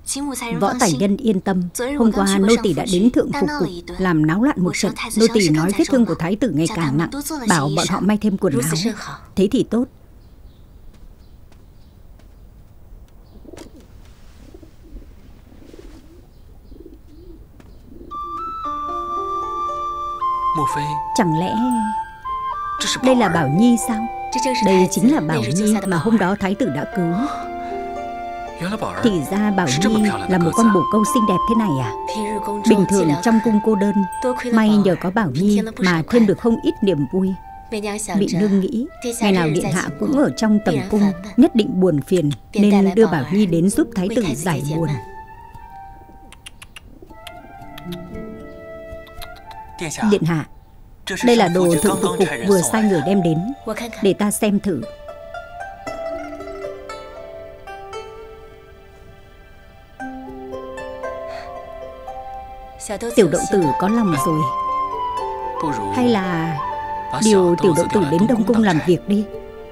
Võ Tài Nhân yên tâm, hôm qua nô tỳ đã đến thượng phục cục làm náo loạn một trận. Nô tỳ nói vết thương của thái tử ngày càng nặng, bảo bọn họ may thêm quần áo. Thế thì tốt. Chẳng lẽ đây là Bảo Nhi sao? Đây chính là Bảo Nhi mà hôm đó thái tử đã cứu. Thì ra Bảo Nhi là một con bồ câu xinh đẹp thế này à? Bình thường trong cung cô đơn, may nhờ có Bảo Nhi mà thêm được không ít niềm vui. Bị nương nghĩ ngày nào điện hạ cũng ở trong tầm cung, nhất định buồn phiền, nên đưa Bảo Nhi đến giúp thái tử giải buồn. Điện hạ, đây là đồ thượng phục cục vừa sai người đem đến, để ta xem thử. Tiểu đậu tử có lòng rồi. Hay là điều tiểu đậu tử đến Đông Cung làm việc đi.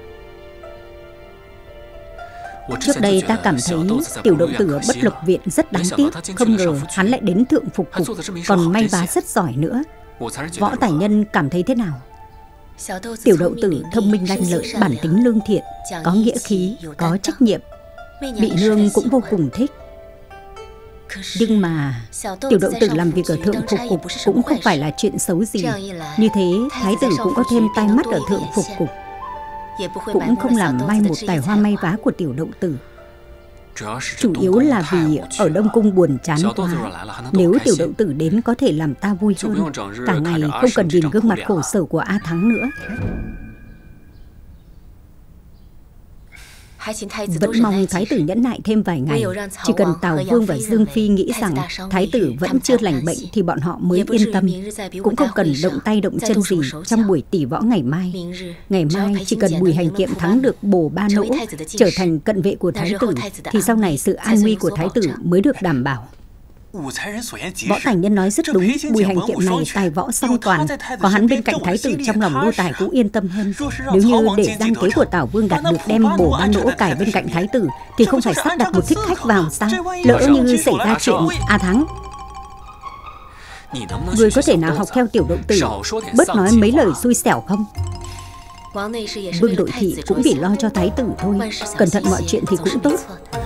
Trước đây ta cảm thấy tiểu đậu tử ở Bất Lộc Viện rất đáng tiếc, không ngờ hắn lại đến thượng phục cục, còn may vá rất giỏi nữa. Võ Tài Nhân cảm thấy thế nào? Tiểu đậu tử thông minh lanh lợi, bản tính lương thiện, có nghĩa khí, có trách nhiệm. Bị nương cũng vô cùng thích. Nhưng mà tiểu đậu tử làm việc ở thượng phục cục cũng không phải là chuyện xấu gì. Như thế thái tử cũng có thêm tai mắt ở thượng phục cục, cũng không làm mai một tài hoa may vá của tiểu đậu tử. Chủ yếu là vì ở Đông Cung buồn chán quá. Nếu tiểu đậu tử đến có thể làm ta vui hơn, cả ngày không cần nhìn gương mặt khổ sở của A Thắng nữa. Vẫn mong thái tử nhẫn nại thêm vài ngày. Chỉ cần Tào Vương và Dương Phi nghĩ rằng thái tử vẫn chưa lành bệnh thì bọn họ mới yên tâm, cũng không cần động tay động chân gì trong buổi tỷ võ ngày mai. Ngày mai chỉ cần Bùi Hành Kiệm thắng được Bồ Ba Nỗ, trở thành cận vệ của thái tử, thì sau này sự an nguy của thái tử mới được đảm bảo. Võ Tài Nhân nói rất đúng. Bùi Hành Kiệm này tài võ song toàn, có hắn bên cạnh thái tử trong lòng nô tài cũng yên tâm hơn. Nếu như để gian kế của Tào Vương đạt được đem Bồ Ba Nỗ cài bên cạnh thái tử, thì không phải sắp đặt một thích khách vào sao? Lỡ như xảy ra chuyện A Thắng, người có thể nào học theo tiểu đậu tử, bớt nói mấy lời xui xẻo không? Vương Đội Thị cũng vì lo cho thái tử thôi, cẩn thận mọi chuyện thì cũng tốt.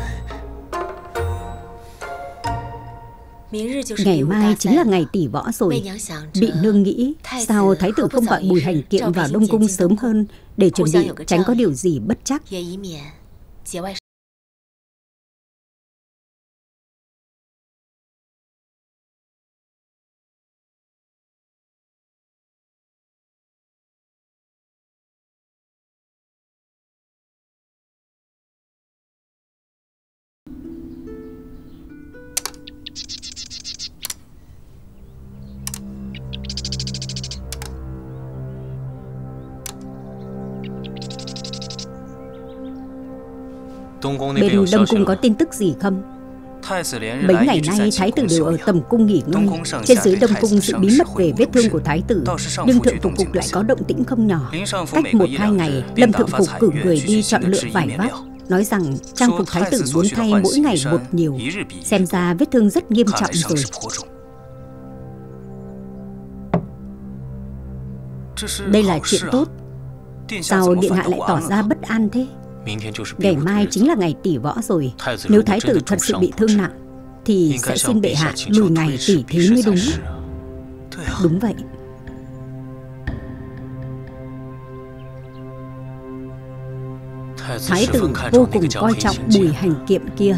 Ngày mai chính là ngày tỷ võ rồi. Bị nương nghĩ sao thái tử không gọi Bùi Hành Kiệm vào Đông Cung sớm hơn, để chuẩn bị tránh có điều gì bất trắc. Bên Đông Cung có tin tức gì không? Mấy ngày nay thái tử đều ở tầm cung nghỉ ngơi. Trên dưới Đông Cung giữ bí mật về vết thương của thái tử, nhưng thượng phục cục lại có động tĩnh không nhỏ. Cách 1-2 ngày, Lâm thượng phục cử người đi chọn lựa vải vóc, nói rằng trang phục thái tử muốn thay mỗi ngày một nhiều. Xem ra vết thương rất nghiêm trọng rồi. Đây là chuyện tốt. Sao điện hạ lại tỏ ra bất an thế? Ngày mai chính là ngày tỷ võ rồi. Nếu thái tử thật sự bị thương nặng thì sẽ xin bệ hạ lùi ngày tỷ thí mới đúng. Đúng vậy. Thái tử vô cùng coi trọng Bùi Hành Kiệm kia,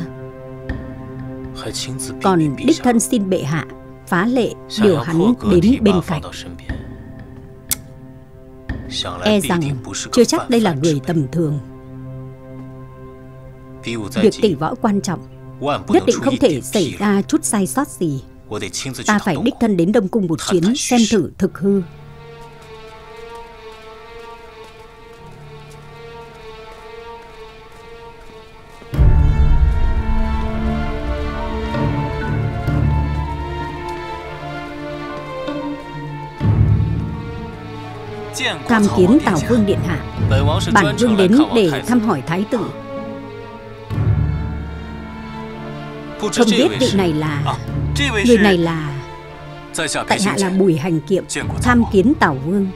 còn đích thân xin bệ hạ phá lệ điều hắn đến bên cạnh. E rằng chưa chắc đây là người tầm thường. Việc tỷ võ quan trọng, nhất định không thể xảy ra chút sai sót gì. Ta phải đích thân đến Đông Cung một chuyến xem thử thực hư. Tham kiến Tào Vương điện hạ. Bản vương đến để thăm hỏi thái tử. Không biết vị này là... Người này là... Tại hạ là Bùi Hành Kiệm, tham kiến Tào Vương.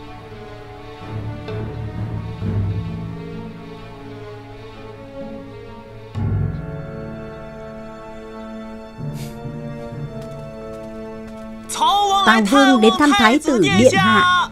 Tào Vương đến thăm Thái tử điện hạ.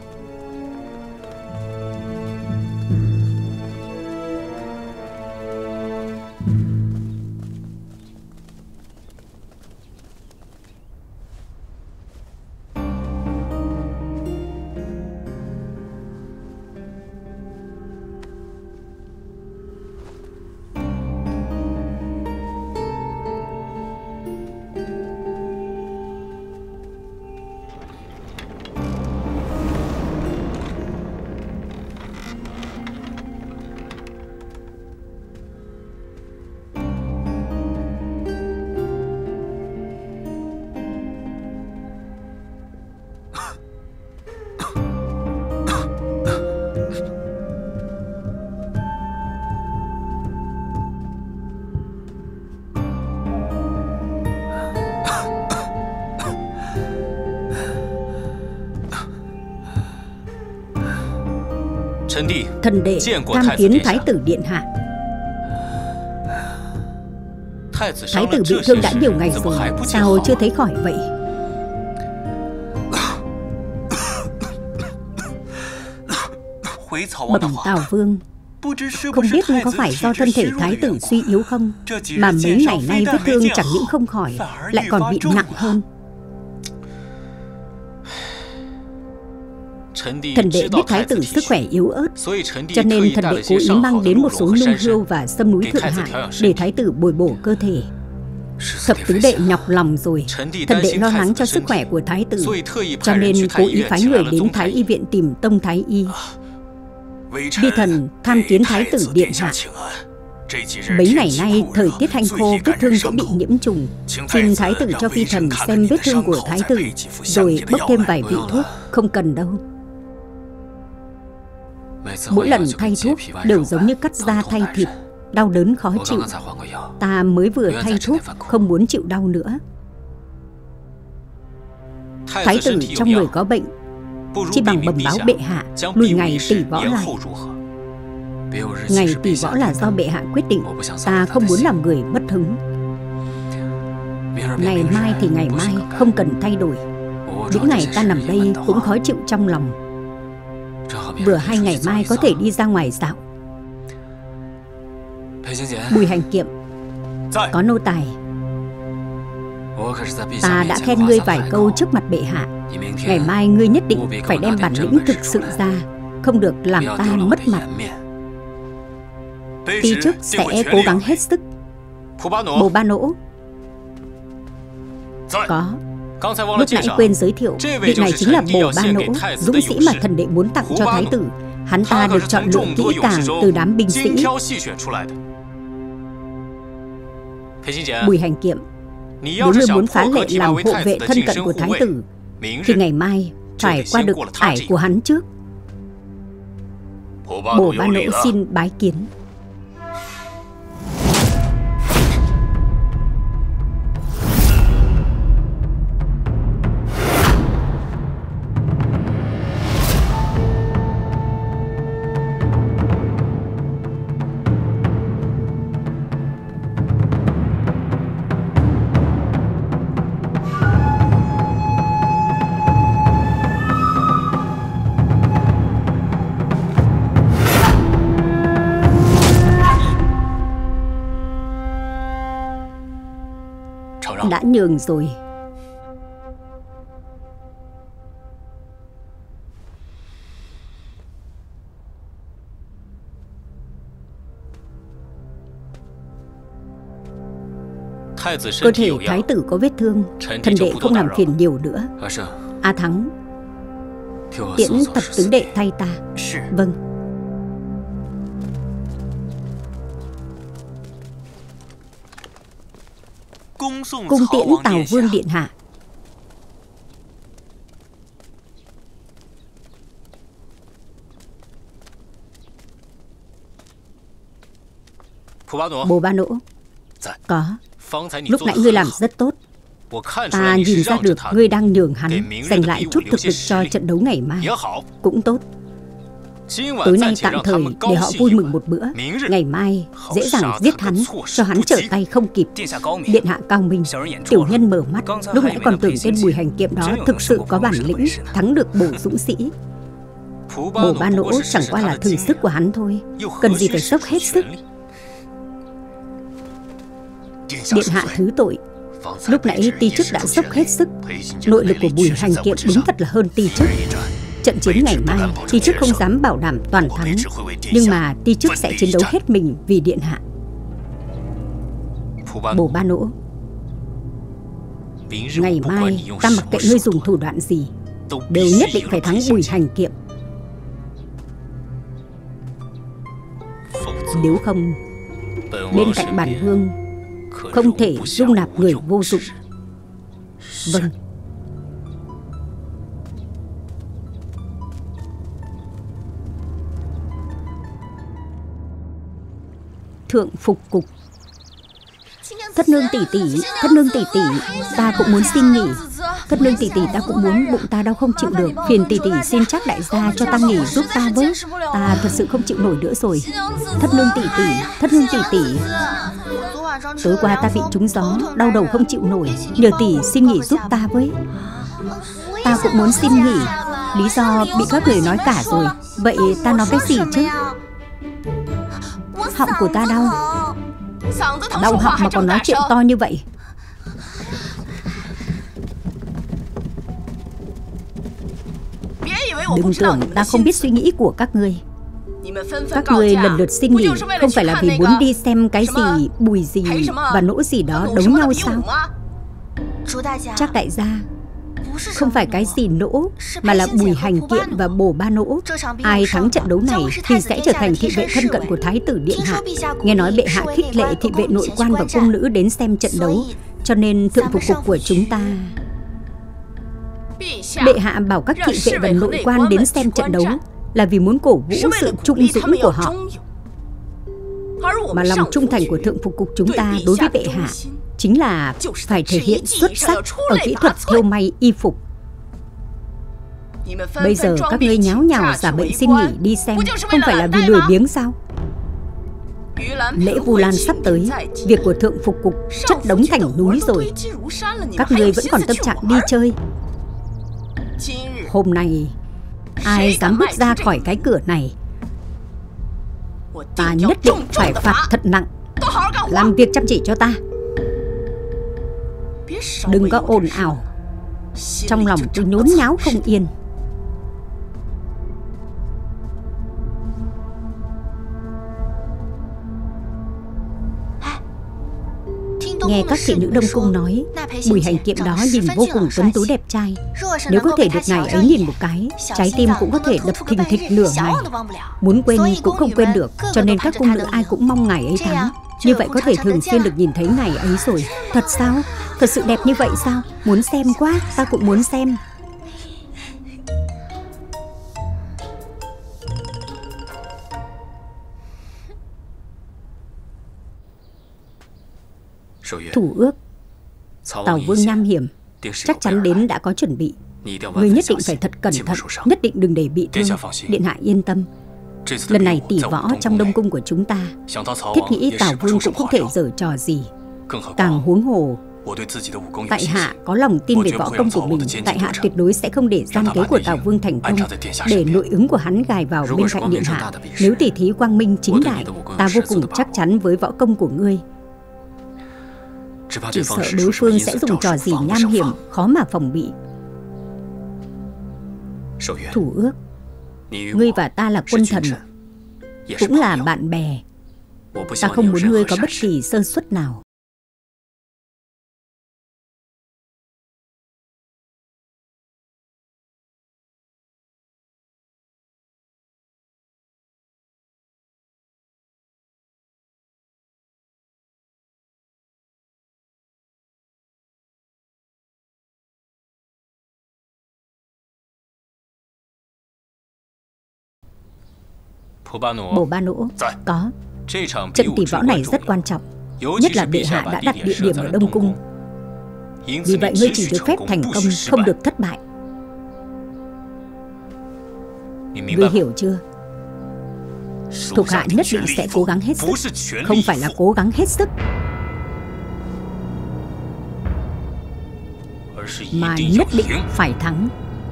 Thần đệ tham kiến Thái tử điện hạ. Thái tử bị thương đã nhiều ngày rồi, sao chưa thấy khỏi vậy? Bẩm Tào Vương, không biết có phải do thân thể Thái tử suy yếu không, mà mấy ngày nay vết thương chẳng những không khỏi, lại còn bị nặng hơn. Thần đệ biết Thái tử sức khỏe yếu ớt, cho nên thần đệ cố ý mang đến một số nung hươu và sâm núi thượng hạng để Thái tử bồi bổ cơ thể. Thập tứ đệ nhọc lòng rồi, thần đệ lo lắng cho sức khỏe của Thái tử, cho nên cố ý phái người đến Thái y viện tìm Tông Thái y. Vi thần tham kiến Thái tử điện hạ. Mấy ngày nay thời tiết hanh khô, vết thương dễ bị nhiễm trùng, xin Thái tử cho vi thần xem vết thương của Thái tử, rồi bốc thêm vài vị thuốc. Không cần đâu. Mỗi lần thay thuốc đều giống như cắt da thay thịt, đau đớn khó chịu. Ta mới vừa thay thuốc, không muốn chịu đau nữa. Thái tử trong người có bệnh, chỉ bằng bẩm báo bệ hạ, lùi ngày tỷ võ lại. Ngày tỷ võ là do bệ hạ quyết định, ta không muốn làm người mất hứng. Ngày mai thì ngày mai, không cần thay đổi. Những ngày ta nằm đây cũng khó chịu trong lòng. Vừa hay ngày mai có thể đi ra ngoài dạo. Bùi Hành Kiệm, có nô tài. Ta đã khen ngươi vài câu trước mặt bệ hạ. Ngày mai ngươi nhất định phải đem bản lĩnh thực sự ra, không được làm ta mất mặt. Ti chức sẽ cố gắng hết sức. Bồ Ba Nỗ. Có. Lúc nãy quên giới thiệu, vị này chính là Bồ Ba Nỗ, dũng sĩ mà thần đệ muốn tặng cho Thái tử. Hắn ta được chọn lựa kỹ càng từ đám binh sĩ. Bùi Hành Kiệm, nếu ngươi muốn phá lệ làm hộ vệ thân cận của Thái tử, thì ngày mai phải qua được ải của hắn trước. Bồ Ba Nỗ xin bái kiến. Đã nhường rồi. Cơ thể Thái tử có vết thương, thần đệ không làm phiền nhiều nữa. A Thắng, tiễn thập tứ đệ thay ta. Vâng. Cung tiễn Tào Vương điện hạ. Bồ Ba Nỗ. Có. Lúc nãy ngươi làm rất tốt. Ta nhìn ra được ngươi đang nhường hắn giành lại chút thực lực cho trận đấu ngày mai. Cũng tốt. Tối nay tạm thời để họ vui mừng một bữa. Ngày mai dễ dàng giết hắn, cho hắn trở tay không kịp. Điện hạ cao minh. Tiểu nhân mở mắt, lúc nãy còn tưởng tên Bùi Hành Kiệm đó thực sự có bản lĩnh, thắng được Bổ dũng sĩ. Bổ Ba Nỗ chẳng qua là thử sức của hắn thôi, cần gì phải dốc hết sức. Điện hạ thứ tội. Lúc nãy Ti Chức đã dốc hết sức. Nội lực của Bùi Hành Kiệm đúng thật là hơn Ti Chức. Trận chiến ngày mai, Ti Chức không dám bảo đảm toàn thắng, nhưng mà Ti Chức sẽ chiến đấu hết mình vì điện hạ. Bổ Ba Nỗ, ngày mai ta mặc kệ ngươi dùng thủ đoạn gì, đều nhất định phải thắng Bùi Hành Kiệm. Nếu không, bên cạnh bản vương không thể dung nạp người vô dụng. Vâng. Thượng Phục Cục. Thất nương tỷ tỷ, thất nương tỷ tỷ, ta cũng muốn xin nghỉ. Thất nương tỷ tỷ, ta cũng muốn, bụng ta đau không chịu được. Phiền tỷ tỷ xin Trác đại gia cho ta nghỉ giúp ta với. Ta thật sự không chịu nổi nữa rồi. Thất nương tỷ tỷ, thất nương tỷ tỷ. Tối qua ta bị trúng gió, đau đầu không chịu nổi, nhờ tỷ xin nghỉ giúp ta với. Ta cũng muốn xin nghỉ. Lý do bị các người nói cả rồi. Vậy ta nói cái gì chứ? Họng của ta đau. Đau họng mà còn nói chuyện to như vậy. Đừng tưởng ta không biết suy nghĩ của các ngươi. Các ngươi lần lượt xin nghỉ không phải là vì muốn đi xem cái gì, Bùi gì và Nỗ gì đó đấu nhau sao? Trác đại gia, không phải cái gì Nỗ, mà là Bùi Hành Kiệm và Bổ Ba Nỗ. Ai thắng trận đấu này thì sẽ trở thành thị vệ thân cận của Thái tử điện hạ. Nghe nói bệ hạ khích lệ thị vệ nội quan và cung nữ đến xem trận đấu, cho nên thượng phục cục của chúng ta. Bệ hạ bảo các thị vệ và nội quan đến xem trận đấu là vì muốn cổ vũ sự trung dũng của họ. Mà lòng trung thành của thượng phục cục chúng ta đối với bệ hạ chính là phải thể hiện xuất sắc ở kỹ thuật thêu may y phục. Bây giờ các ngươi nháo nhào giả bệnh xin nghỉ đi xem, không phải là vì lười biếng sao? Lễ Vu Lan sắp tới, việc của thượng phục cục chất đống thành núi rồi. Các ngươi vẫn còn tâm trạng đi chơi. Hôm nay ai dám bước ra khỏi cái cửa này, ta nhất định phải phạt thật nặng. Làm việc chăm chỉ cho ta, đừng có ồn ào, trong lòng cứ nhốn nháo không yên. Nghe các thị nữ Đông Cung nói, Bùi Hành Kiệm đó nhìn vô cùng tuấn tú đẹp trai. Nếu có thể được ngài ấy nhìn một cái, trái tim cũng có thể đập thình thịch nửa ngày. Muốn quên cũng không quên được, cho nên các cung nữ ai cũng mong ngài ấy thắng. Như vậy có thể thường xuyên được nhìn thấy ngài ấy rồi. Thật sao? Thật sự đẹp như vậy sao? Muốn xem quá, ta cũng muốn xem. Thủ ước. Tào Vương nham hiểm, chắc chắn đến đã có chuẩn bị. Ngươi nhất định phải thật cẩn thận, nhất định đừng để bị thương. Điện hạ yên tâm. Lần này tỷ võ trong Đông Cung của chúng ta, thiết nghĩ Tào Vương cũng không thể giở trò gì. Càng huống hồ, tại hạ có lòng tin về võ công của mình. Tại hạ tuyệt đối sẽ không để gian kế của Tào Vương thành công, để nội ứng của hắn gài vào bên cạnh điện hạ. Nếu tỉ thí quang minh chính đại, ta vô cùng chắc chắn với võ công của ngươi. Chỉ sợ đối phương sẽ dùng trò gì nham hiểm, khó mà phòng bị. Thủ ước. Ngươi và ta là quân thần, cũng là bạn bè. Ta không muốn ngươi có bất kỳ sơ suất nào. Bổ Ba Nỗ có. Trận tỷ võ này rất quan trọng. nhất là bệ hạ đã đặt địa điểm ở Đông Cung. Vì vậy ngươi chỉ được phép thành công, không được thất bại. Ngươi hiểu chưa? Thuộc hạ nhất định sẽ cố gắng hết sức, không phải là cố gắng hết sức, mà nhất định phải thắng.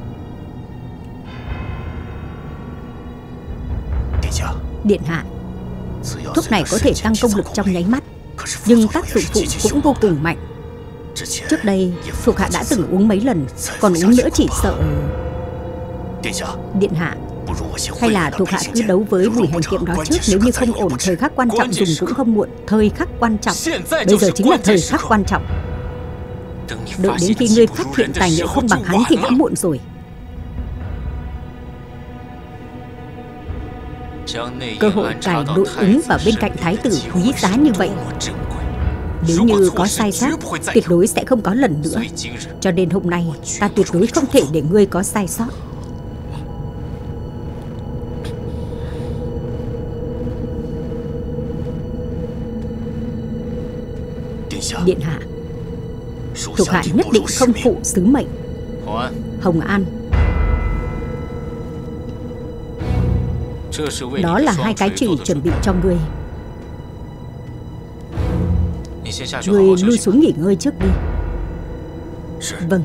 Điện hạ, thuốc này có thể tăng công lực trong nháy mắt, nhưng tác dụng phụ cũng vô cùng mạnh. Trước đây thuộc hạ đã từng uống mấy lần, còn uống nữa chỉ sợ. Điện hạ, hay là thuộc hạ cứ đấu với Bùi Hành Kiệm đó trước. Nếu như không ổn, thời khắc quan trọng dùng cũng không muộn. Thời khắc quan trọng, bây giờ chính là thời khắc quan trọng. Đợi đến khi ngươi phát hiện tài nghệ không bằng hắn thì đã muộn rồi. Cơ hội cài đội ứng vào bên cạnh thái tử quý giá như vậy, nếu như có sai sót, tuyệt đối sẽ không có lần nữa. Cho nên hôm nay ta tuyệt đối không thể để ngươi có sai sót. Điện hạ, thuộc hạ nhất định không phụ sứ mệnh. Hồng An, đó là 2 cái chùy chuẩn bị cho ngươi. Ngươi lui xuống nghỉ ngơi trước đi. Vâng.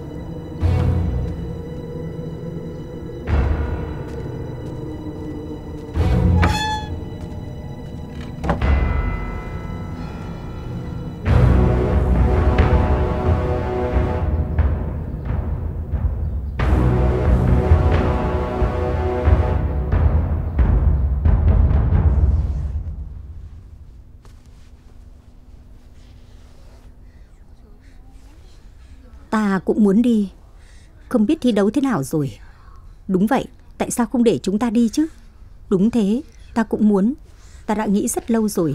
Ta cũng muốn đi. Không biết thi đấu thế nào rồi. Đúng vậy, tại sao không để chúng ta đi chứ? Đúng thế, ta cũng muốn. Ta đã nghĩ rất lâu rồi.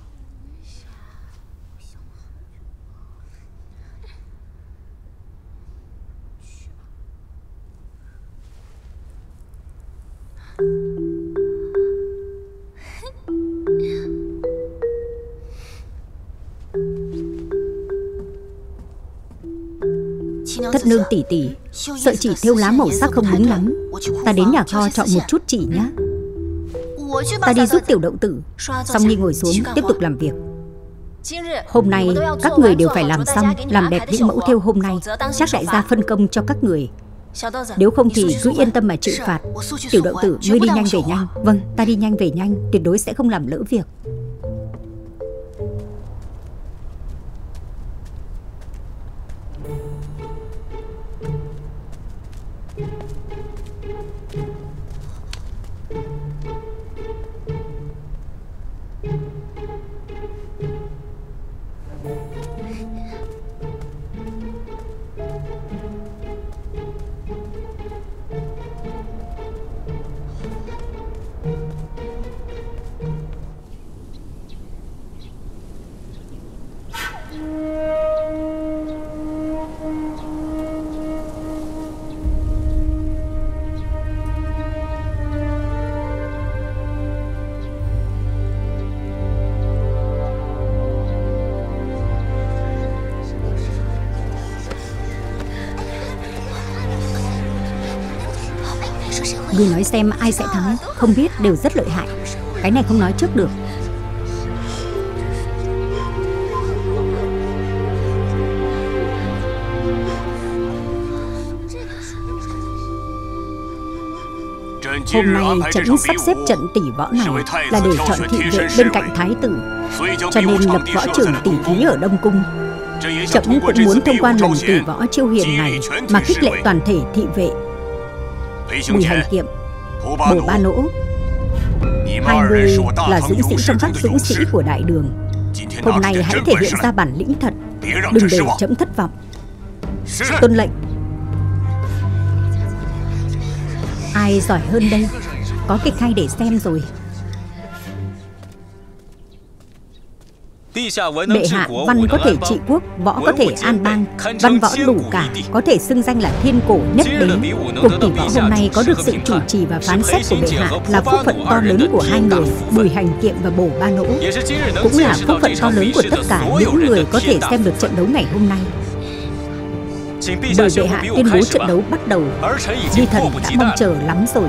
Thất nương tỷ tỷ, sợi chỉ thêu lá màu sắc không đúng lắm. Ta đến nhà kho chọn một chút chỉ nhá. Ta đi giúp tiểu đậu tử. Xong Nhi ngồi xuống tiếp tục làm việc. Hôm nay các người đều phải làm xong, làm đẹp những mẫu thêu hôm nay. Chắc đại gia phân công cho các người. Nếu không thì cứ yên tâm mà chịu phạt. Tiểu đậu tử, ngươi đi nhanh về nhanh. Vâng, ta đi nhanh về nhanh, tuyệt đối sẽ không làm lỡ việc. Ngươi nói xem ai sẽ thắng. Không biết, đều rất lợi hại. Cái này không nói trước được. Hôm nay trẫm sắp xếp trận tỷ võ này là để chọn thị vệ bên cạnh thái tử, cho nên lập võ trường tỷ thí ở Đông Cung. Trẫm cũng muốn thông qua lần tỷ võ chiêu hiền này mà khích lệ toàn thể thị vệ. Bùi Hành Kiệm, Bồ Ba Nỗ, hai người là dũng sĩ trong các dũng sĩ của đại đường. Hôm nay hãy thể hiện ra bản lĩnh thật, đừng để trẫm thất vọng. Tuân lệnh. Ai giỏi hơn đây? Có kịch hay để xem rồi. Bệ hạ văn có thể trị quốc, võ có thể an bang, văn võ đủ cả, có thể xưng danh là thiên cổ nhất đế. Cuộc tỷ võ hôm nay có được sự chủ trì và phán xét của bệ hạ là phúc phận to lớn của hai người Bùi Hành Kiệm và Bổ Ba Nỗ, cũng là phúc phận to lớn của tất cả những người có thể xem được trận đấu ngày hôm nay. Bởi bệ hạ tuyên bố trận đấu bắt đầu, Di thần đã mong chờ lắm rồi.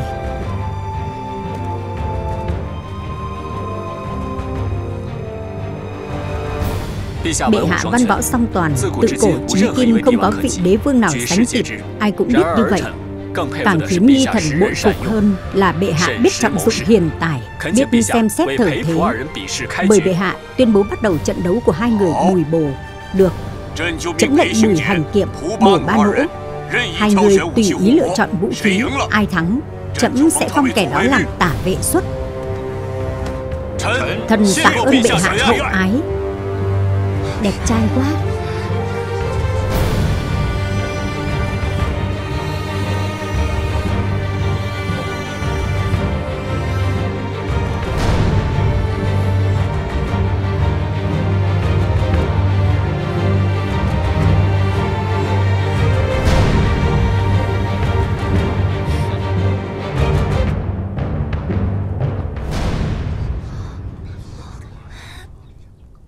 Bệ hạ văn võ song toàn, tự cổ chí kim, không có vị đế vương nào sánh kịp, ai cũng biết như vậy. Càng khiến nhi thần bội phục hơn là bệ hạ biết trọng dụng hiền tài, biết xem xét thời thế. Bởi bệ hạ tuyên bố bắt đầu trận đấu của hai người Bùi Bồ. Được, trẫm lệnh Bùi Hành Kiệm, Bổ Ba Nỗ, hai người tùy ý lựa chọn vũ khí, ai thắng trẫm sẽ phong kẻ đó làm tả vệ xuất. Thần tạ ơn bệ hạ hậu ái. Đẹp trai quá.